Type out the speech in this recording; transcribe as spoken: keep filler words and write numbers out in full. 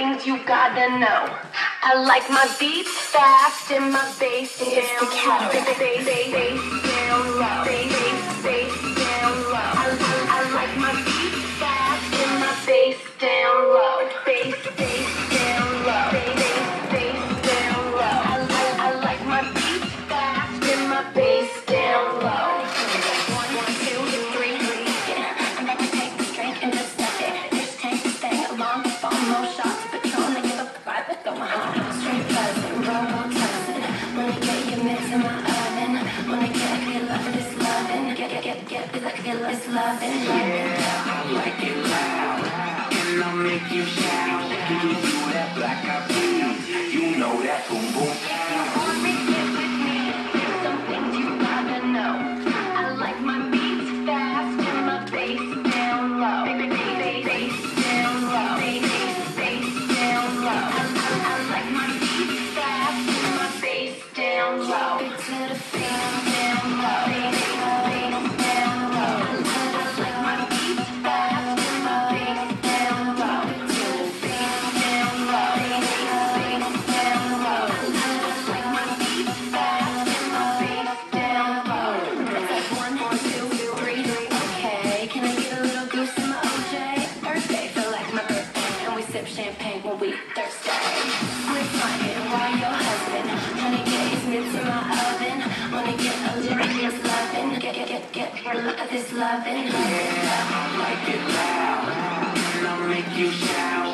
things you gotta know. I like my beats fast and my bass down low. Bass, bass, bass down low. Bass, bass, bass down low. I, I, I like my beats fast and my bass down low. Bass, bass down low. Bass, bass, bass down low. I, I, I like my beats fast and my bass down low. One, one, two, three, yeah. I'm about to take this drink and just step it. Just take this thing along, phone, more shots, Patron, and give a vibe, let's go home. Straight buzzing, robo tussing. Wanna get your mix in my oven. Wanna get your love for this loving. Get, get, get, get, get, get, get this loving. Yeah, I like it loud, and I'll make you shout. Give you that black eyed peas, you know that boom boom. Wanna get with me? There's some things you gotta know. I like my beats fast and my bass down low. Bass, bass, bass down low. Bass, bass, bass down low. I, I, I like my beats fast and my bass down low. To the bass down low. Bass, bass down low. I, I, I like my beats fast and my bass down low. To the bass down low. Bass, bass down low. I, I, I like my beats fast and my bass down low. It's like one, two, three, okay. Can I get a little goose in my O J? Thursday, feel like my birthday, and we sip champagne when we thirsty. We're flying while your husband trying to get his mitts in my oven. Wanna get a little of this lovin', get, get, get, get a look at this lovin'. Yeah, I like it loud, and I'll make you shout.